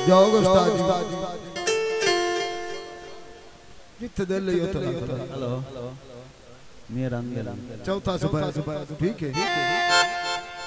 जाओ उस्ताद जी जिथे दिल लियो तो हेलो मेरा चौथा सुबह ठीक है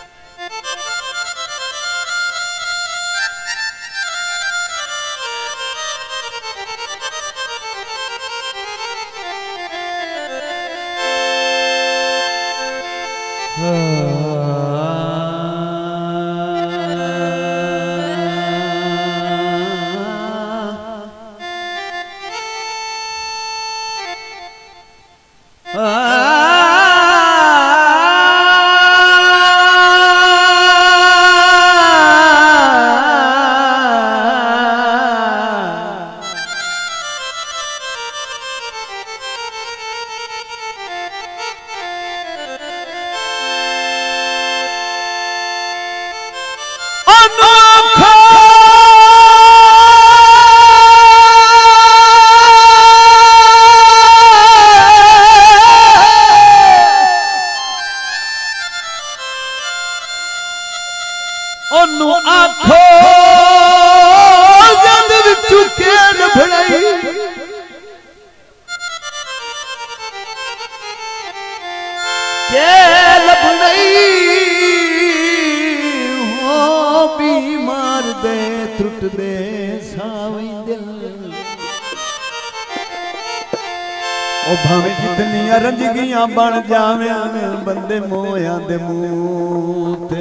भावे जितनी रंजगियां बन जावे बंदे मोया दे मुंह ते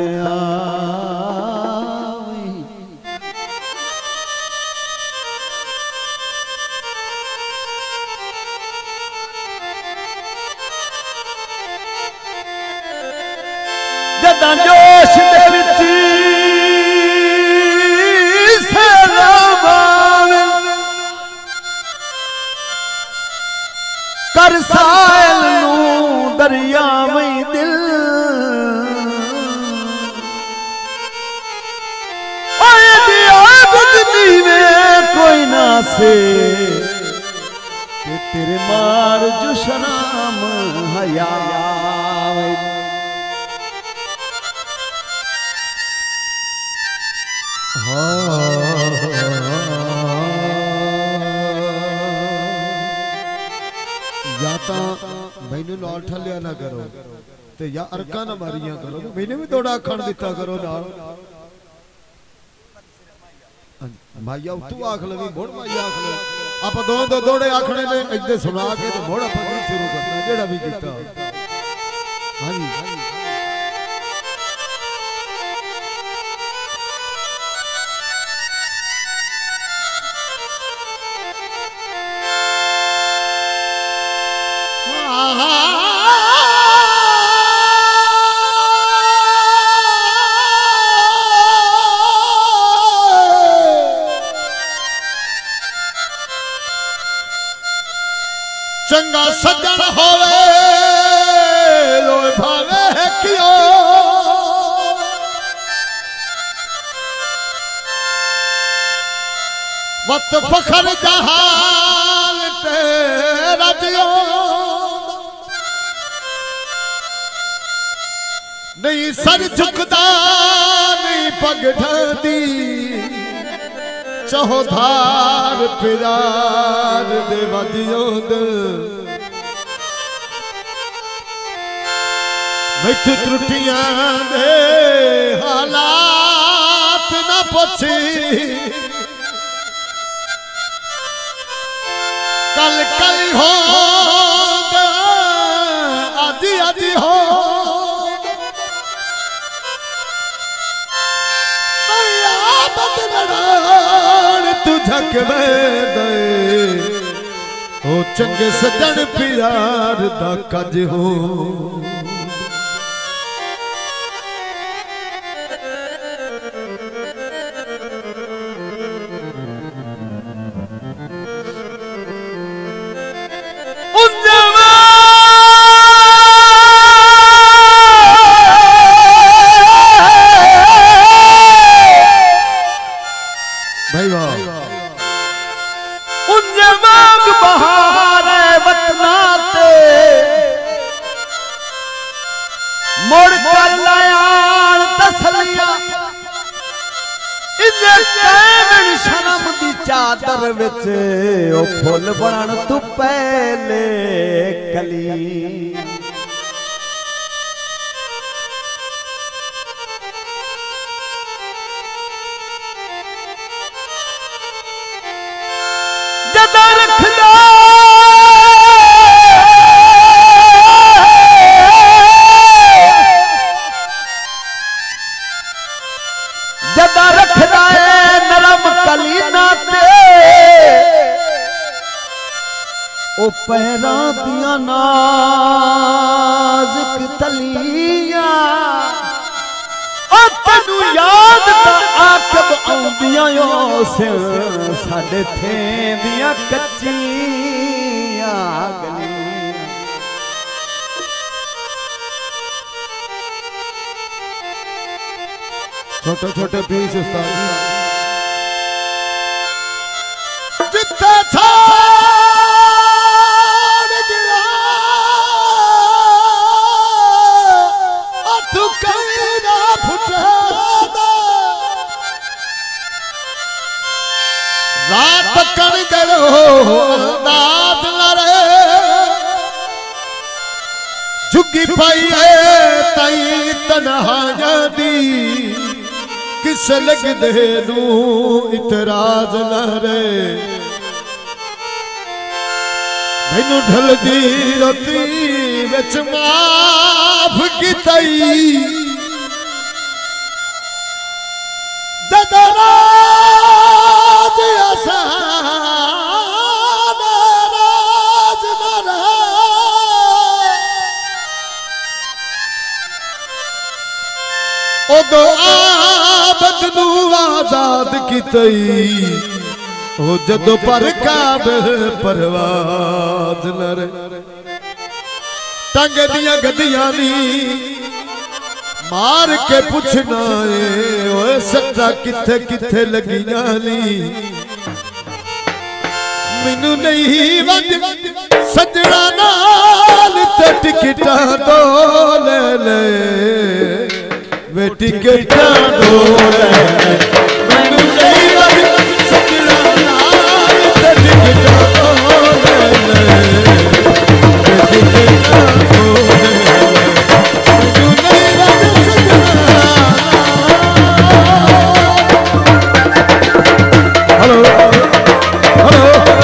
आई जदा जोश दे विच कर सायल नू दरिया में दिल ओए दिया बुझदी में कोई ना से कि तेरे मार जो शराम हया मैनू नाल ठलिया ना करो ते या अरका ना मारिया करो तो मैंने भी थोड़ा आखण दिता करो नाल माइया तू आख लवी मोड़ माइया आख ले आप दो दौड़े आखने ने इधर सुना के तो मोड़ अपन शुरू करना जेड़ा भी कीता हां जी चंगा सज्जन होवे लोए भावे कियो वत फखर जहान तेरा जियो नहीं सर झुकदा नहीं पग ढदी चौधार प्यार दे वजियो दिल मिठ त्रुटियां दे हालात न पुछी कल कल हो आदि आदि हो तुझक दे ओ चंगे सजन प्यार दा कज हो शर्म दी चादर विच ओ फुल बनन तू पहले कली जदा रखदा जदा रखदा नरम कलीना ते ओ पैरा दिया नाजुक तलियां ओ तैनू याद ता आकब आउंदियां से साडे थेंदियां कच्चियां गलियां छोटे छोटे पीस उस्ताद जिथे छाड़ गया तू कईरा फुटा रात कण करो रात लड़े झुगी पाई तई तन्हाइयां दी किस लगदे नू इतराज न रे मैनू ढलदी रोती विच माफ कीतई जदा राज आसान राज न रहा उदो आबद नू आजाद कीतई ओ जदो पर काबिल परवाज न रे टंग दियां गद्दियां नी मार के पुछना है ओए सट्टा किथे किथे लगियां नी मैनू नहीं वंद सजना नाल ते टिकटां दो ले ले वे टिकटां दो ले मैनू नहीं वंद सजना नाल ते टिकटां दो ले ले वे टिकटां दो ले मैनू नहीं वंद सजना हेलो हेलो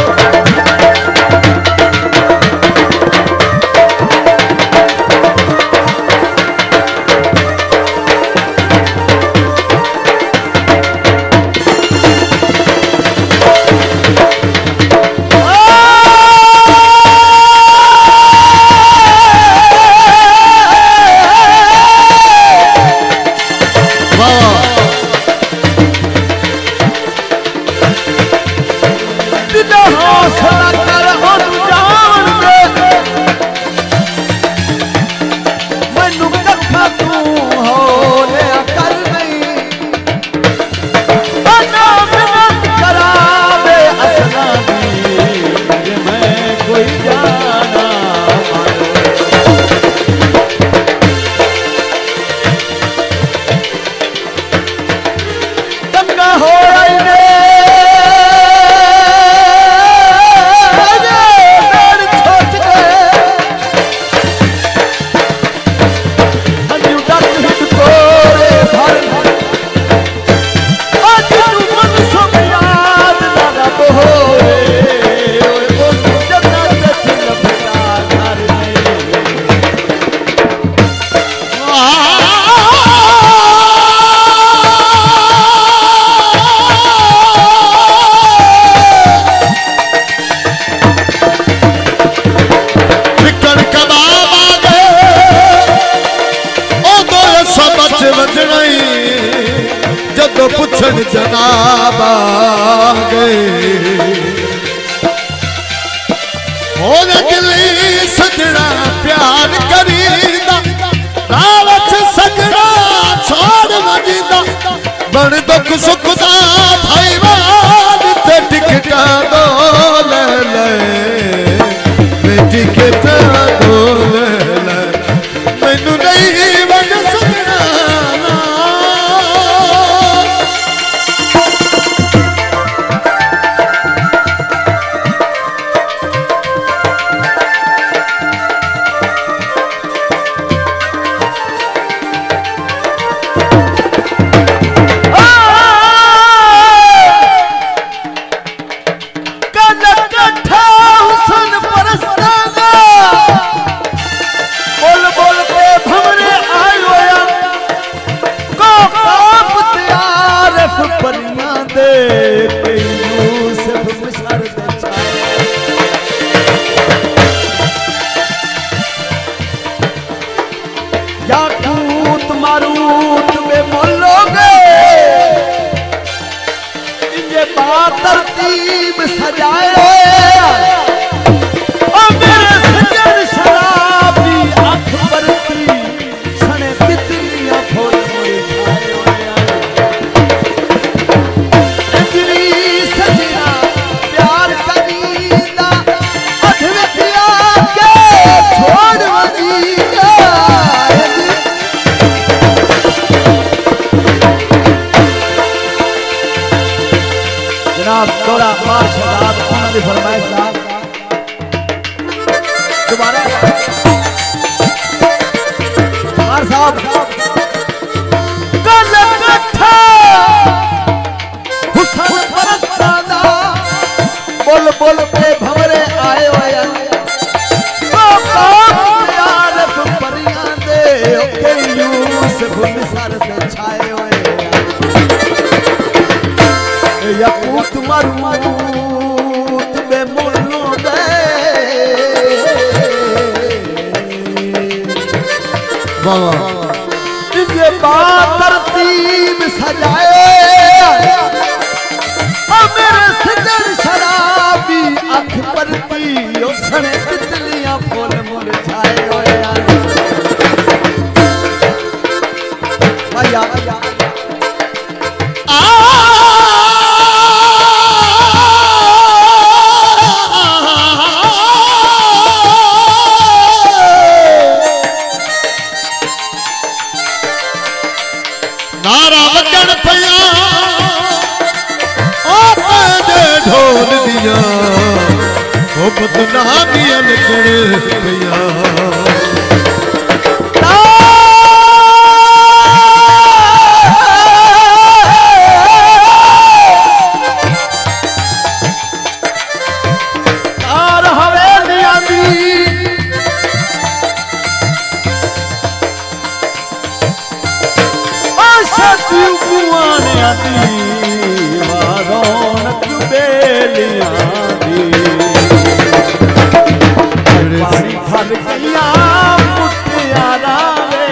जदों पुछण जनाब आ गए होने दिली सजना प्यार करीदा रावच सजना छोड़ वजीदा बड़ दुख सुख दा भाईवान ते टिकटा दो ले ले टिकटा दो ले ले मैनू नहीं वज सजना तरतीब सजाए ओ मेरे सजन शराबी अख परती सने तितलियां फूल मुरझाए इंजरी सजना प्यार करीदा अध विच आके छोड़ वदीदा जनाब दौड़ा मार शहजाद उन्होंने फरमाइश साहब दोबारा मार साहब कल कट्ठा हुसन परस्तादा बोल बोल पे भंवरे आए होया तो यार परियां दे ओके यूसुफ मिसर से छाए होए याकूत मरूत बेमुल्लो दे इनके बाद तरतीब सजाए और मेरे सजन शराबी अख परती उसने तितलियां फूल मुरझाए भैया बदनामियां लगण पिया तार हवेलियां दी आशा गुआनियां दी रौनक बेलियां भर गया मुटियारा वे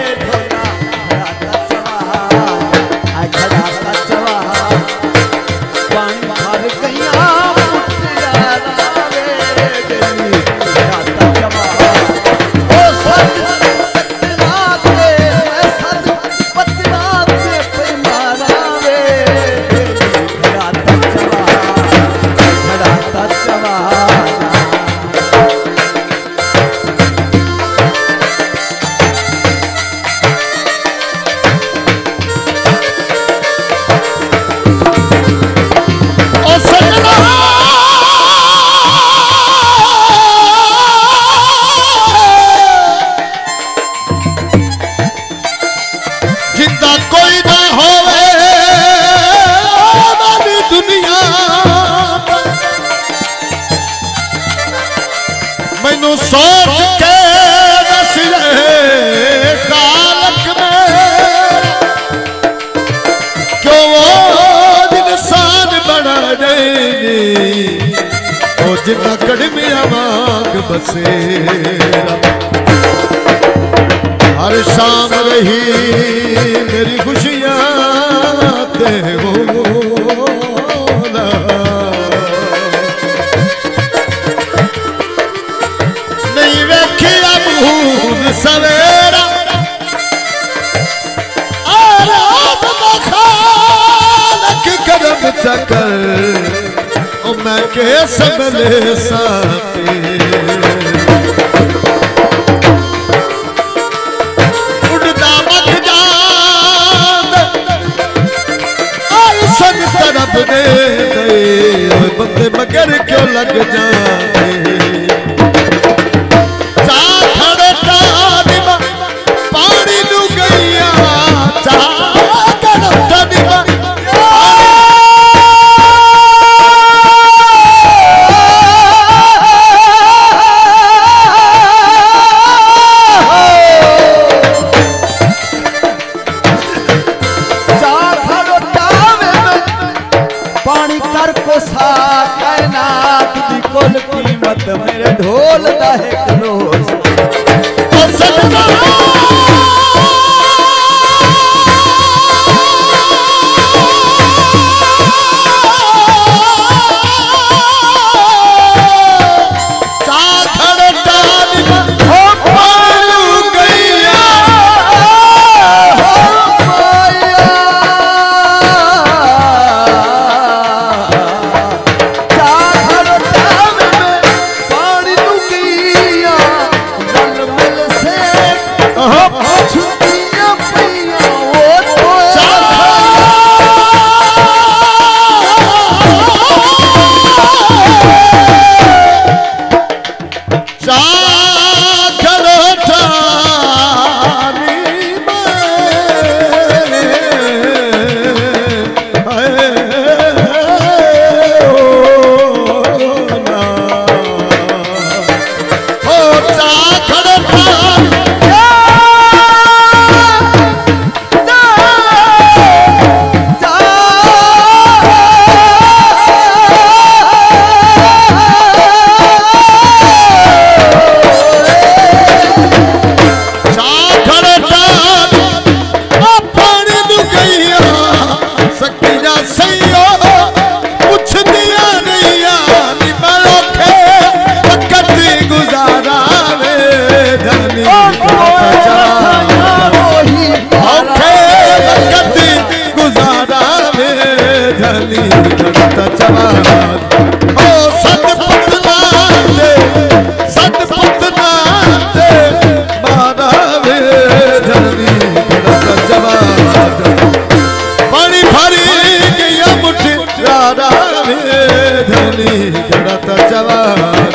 खड़ा सचवा पान भर गया मुटियारा वे खड़ा सचवा ओ सच पतना ते सच पतना ते पैमारा वे खड़ा सचवा सोच के नस्ले कालक में क्यों वो इंसान बना देने वो जितना कड़मिया मांग बसेरा हर शाम रही मेरी खुशियां ते सवेरा खालक करम चकर मैं के सबले साथे उड़दा मत जान सन तरफ दे गए बंदे मगर क्यों लग जाते पानी नू गईया पानी कर को सा कायनात दी कुल कीमत मेरे ढोल दा एक रोज नी गड़त जवान